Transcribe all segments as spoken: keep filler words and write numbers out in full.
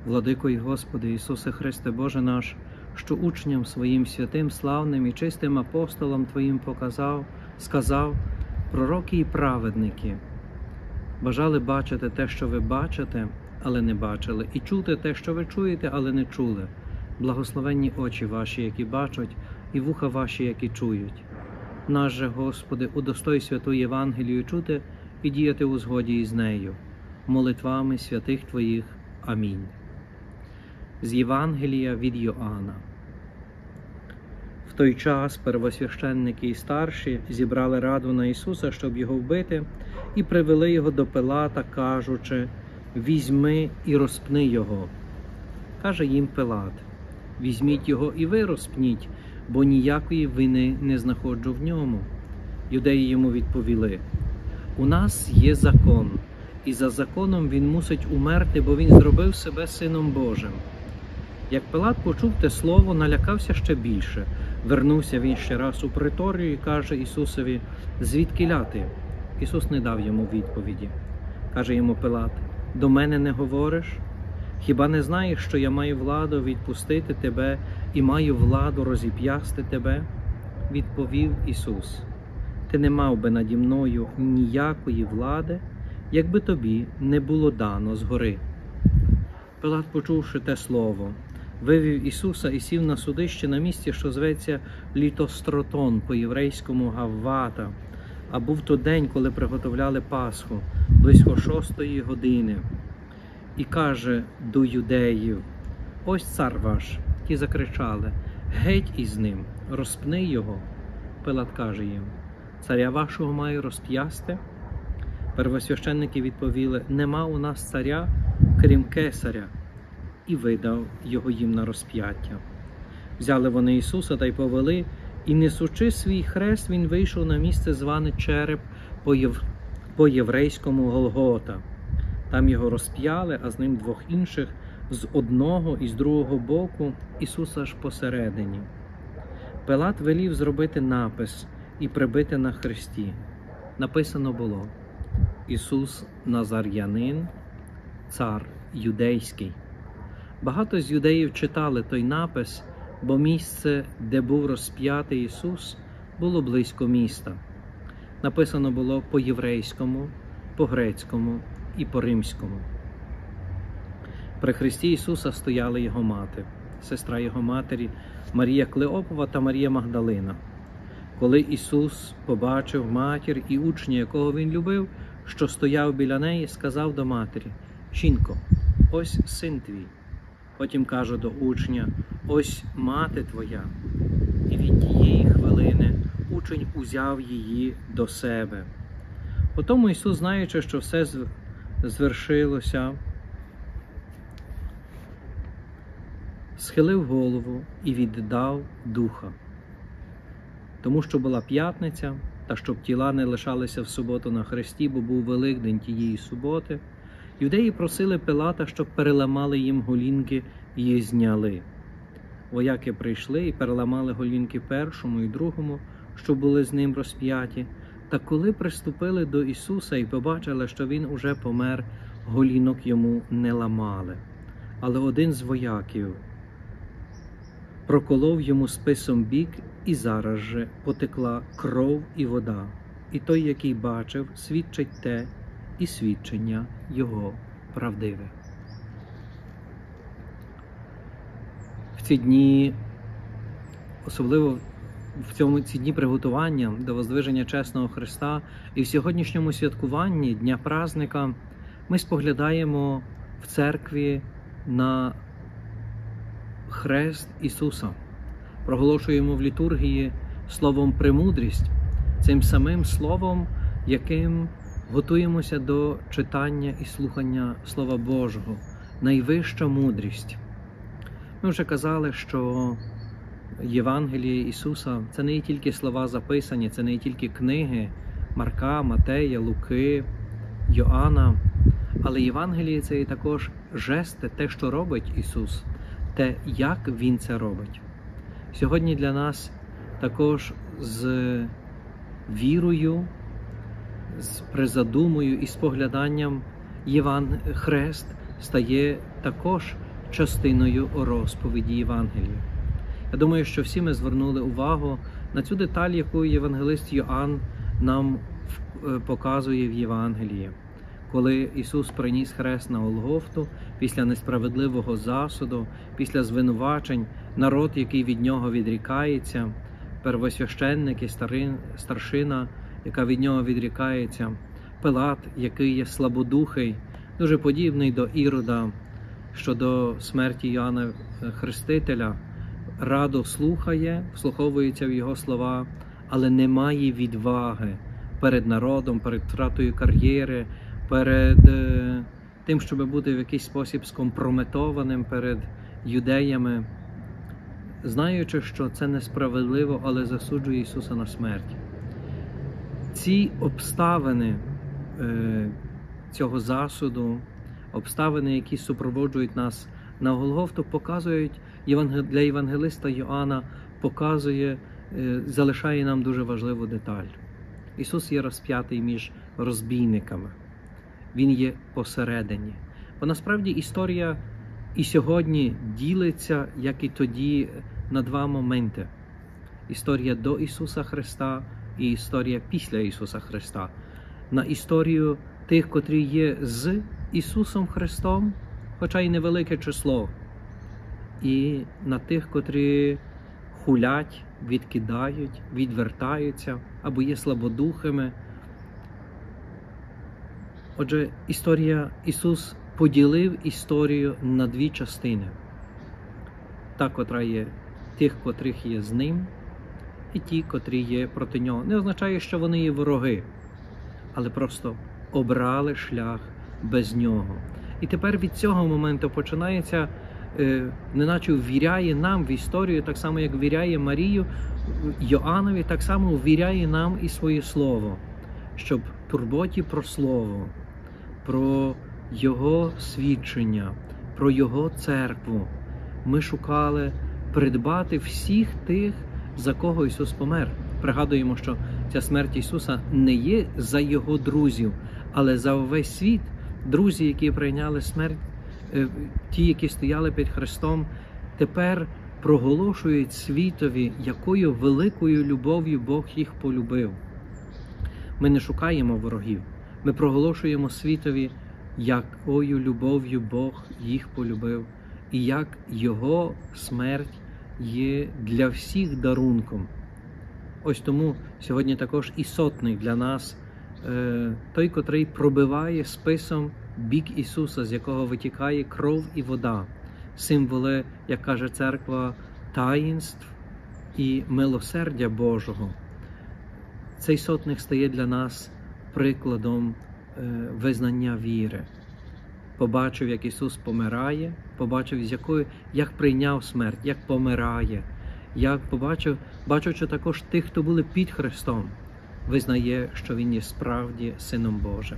Владико і Господи Ісусе Христе Боже наш, що учням Своїм святим, славним і чистим апостолам Твоїм показав, сказав, пророки і праведники, бажали бачити те, що ви бачите, але не бачили, і чути те, що ви чуєте, але не чули. Благословенні очі ваші, які бачать, і вуха ваші, які чують. Наш же, Господи, удостой святу Євангелію чути і діяти у згоді із нею, молитвами святих Твоїх. Амінь. З Євангелія від Йоанна. В той час первосвященники і старші зібрали раду на Ісуса, щоб його вбити, і привели його до Пилата, кажучи: «Візьми і розпни його». Каже їм Пилат: «Візьміть його і ви розпніть, бо ніякої вини не знаходжу в ньому». Юдеї йому відповіли: «У нас є закон, і за законом він мусить умерти, бо він зробив себе Сином Божим». Як Пилат почув те слово, налякався ще більше. Вернувся він ще раз у приторію і каже Ісусові: «Звідкіля ти?» Ісус не дав йому відповіді. Каже йому Пилат: «До мене не говориш? Хіба не знаєш, що я маю владу відпустити тебе і маю владу розіп'ясти тебе?» Відповів Ісус: «Ти не мав би наді мною ніякої влади, якби тобі не було дано згори». Пилат, почувши те слово, вивів Ісуса і сів на судище на місці, що зветься Літостротон, по-єврейському Гаввата. А був то день, коли приготовляли Пасху, близько шостої години. І каже до юдеїв: «Ось цар ваш». Ті закричали: «Геть із ним, розпни його». Пилат каже їм: «Царя вашого маю розп'ясти?» Первосвященники відповіли: «Нема у нас царя, крім Кесаря», і видав його їм на розп'яття. Взяли вони Ісуса та й повели, і, несучи свій хрест, він вийшов на місце, зване Череп, по-єврейському Голгота. Там його розп'яли, а з ним двох інших, з одного і з другого боку, Ісуса ж посередині. Пилат велів зробити напис і прибити на хресті. Написано було: «Ісус Назар'янин, цар юдейський». Багато з юдеїв читали той напис, бо місце, де був розп'ятий Ісус, було близько міста. Написано було по-єврейському, по-грецькому і по-римському. При хресті Ісуса стояли його мати, сестра його матері Марія Клеопова та Марія Магдалина. Коли Ісус побачив матір і учня, якого він любив, що стояв біля неї, сказав до матері: «Жінко, ось син твій». Потім каже до учня: «Ось мати твоя». І від тієї хвилини учень узяв її до себе. Потому Ісус, знаючи, що все звершилося, схилив голову і віддав духа. Тому що була п'ятниця, та щоб тіла не лишалися в суботу на хресті, бо був Великдень тієї суботи, юдеї просили Пилата, щоб переламали їм голінки і їх зняли. Вояки прийшли і переламали голінки першому і другому, що були з ним розп'яті. Та коли приступили до Ісуса і побачили, що Він уже помер, голінок йому не ламали. Але один з вояків проколов йому списом бік, і зараз же потекла кров і вода. І той, який бачив, свідчить те, і свідчення його правдиве. В ці дні, особливо в цьому ці дні приготування до воздвиження чесного Христа і в сьогоднішньому святкуванні Дня празника, ми споглядаємо в церкві на хрест Ісуса. Проголошуємо в літургії словом «премудрість», цим самим словом, яким готуємося до читання і слухання Слова Божого, найвища мудрість. Ми вже казали, що Євангеліє Ісуса – це не є тільки слова записані, це не є тільки книги Марка, Матея, Луки, Йоанна, але Євангеліє – це є також жести, те, що робить Ісус, те, як Він це робить. Сьогодні для нас також з вірою, з призадумою і спогляданням Єван... Хрест стає також частиною розповіді Євангелія. Я думаю, що всі ми звернули увагу на цю деталь, яку євангелист Йоанн нам показує в Євангелії. Коли Ісус приніс хрест на Голгофту, після несправедливого засуду, після звинувачень, народ, який від нього відрікається, первосвященники, старшина, яка від нього відрікається, Пилат, який є слабодухий, дуже подібний до Ірода щодо смерті Йоанна Хрестителя, радо слухає, вслуховується в його слова, але не має відваги перед народом, перед втратою кар'єри, перед е, тим, щоб бути в якийсь спосіб скомпрометованим перед юдеями, знаючи, що це несправедливо, але засуджує Ісуса на смерть. Ці обставини е, цього засуду, обставини, які супроводжують нас на Голгофту, показують, для євангелиста Йоанна показує, е, залишає нам дуже важливу деталь. Ісус є розп'ятий між розбійниками. Він є посередині. Бо насправді історія і сьогодні ділиться, як і тоді, на два моменти. Історія до Ісуса Христа і історія після Ісуса Христа. На історію тих, котрі є з Ісусом Христом, хоча й невелике число, і на тих, котрі хулять, відкидають, відвертаються або є слабодухими. Отже, історія, Ісус поділив історію на дві частини. Та, котра є тих, котрих є з Ним, і ті, котрі є проти Нього. Не означає, що вони є вороги, але просто обрали шлях без Нього. І тепер від цього моменту починається, е, неначе ввіряє нам в історію, так само, як ввіряє Марію, Йоаннові, так само ввіряє нам і своє Слово, щоб в турботі про Слово, про Його свідчення, про Його церкву ми шукали придбати всіх тих, за кого Ісус помер. Пригадуємо, що ця смерть Ісуса не є за Його друзів, але за увесь світ. Друзі, які прийняли смерть, ті, які стояли під Христом, тепер проголошують світові, якою великою любов'ю Бог їх полюбив. Ми не шукаємо ворогів. Ми проголошуємо світові, якою любов'ю Бог їх полюбив, і як Його смерть є для всіх дарунком. Ось тому сьогодні також і сотник для нас, той, котрий пробиває списом бік Ісуса, з якого витікає кров і вода, символи, як каже церква, таїнств і милосердя Божого. Цей сотник стає для нас прикладом визнання віри. Побачив, як Ісус помирає, побачив, з якою, як прийняв смерть, як помирає, як побачив, бачачи також тих, хто були під Христом, визнає, що Він є справді Сином Божим.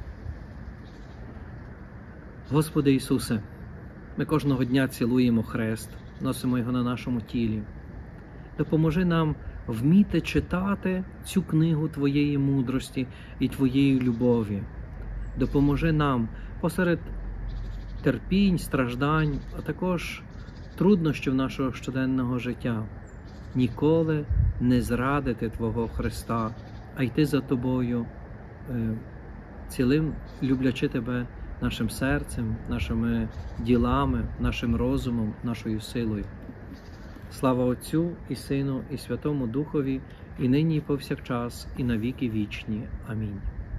Господи Ісусе, ми кожного дня цілуємо хрест, носимо його на нашому тілі. Допоможи нам вміти читати цю книгу Твоєї мудрості і Твоєї любові. Допоможи нам посеред терпінь, страждань, а також труднощів нашого щоденного життя ніколи не зрадити Твого Христа, а йти за Тобою, цілим люблячи Тебе нашим серцем, нашими ділами, нашим розумом, нашою силою. Слава Отцю і Сину, і Святому Духові, і нині, і повсякчас, і на віки вічні. Амінь.